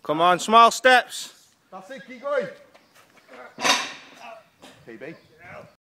Come on, small steps. That's it, keep going. PB.